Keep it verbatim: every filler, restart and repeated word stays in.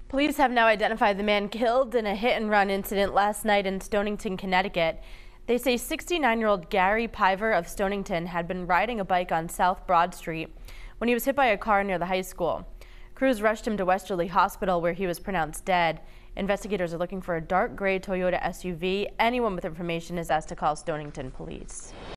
Police have now identified the man killed in a hit-and-run incident last night in Stonington, Connecticut. They say sixty-nine-year-old Gary Piver of Stonington had been riding a bike on South Broad Street when he was hit by a car near the high school. Crews rushed him to Westerly Hospital, where he was pronounced dead. Investigators are looking for a dark gray Toyota S U V. Anyone with information is asked to call Stonington Police.